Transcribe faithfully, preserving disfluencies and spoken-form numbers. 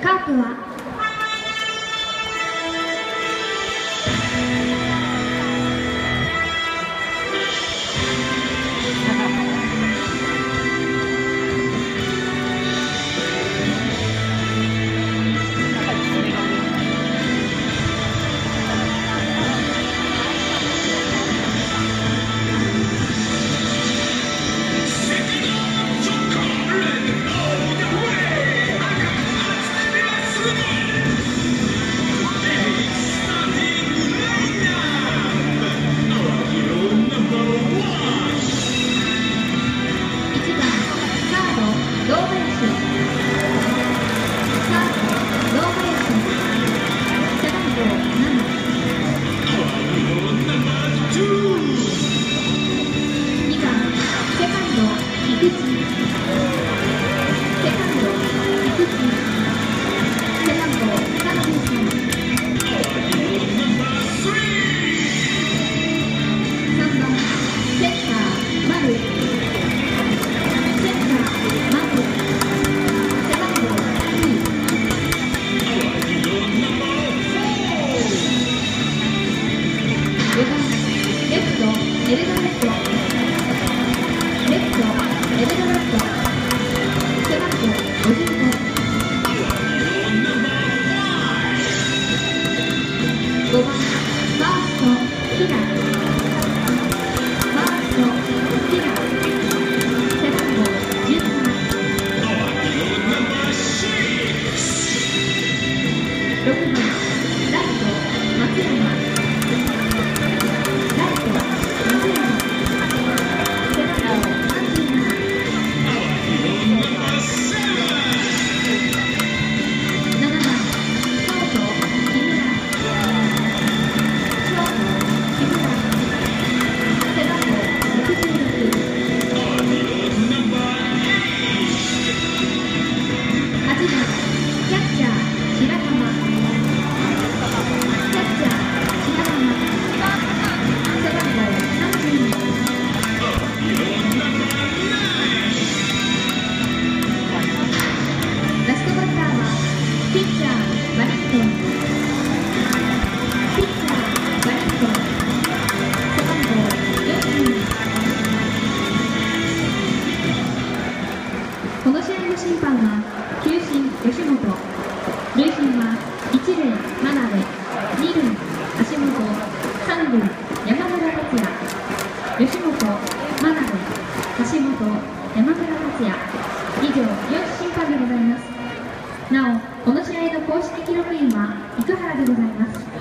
カープはエルドレッド、レッド、エルドレッド、背番号ごじゅうご、ごばん、ファースト、キラ、ファースト、キラ、背番号じゅうさん、ろくばん、ライト、松山、この試合の審判は球審吉本、塁審はいち塁真鍋、に塁橋本、さん塁山村達也、吉本、真鍋、橋本、山村達也、以上よん審判でございます。なおこの試合の公式記録員は生原でございます。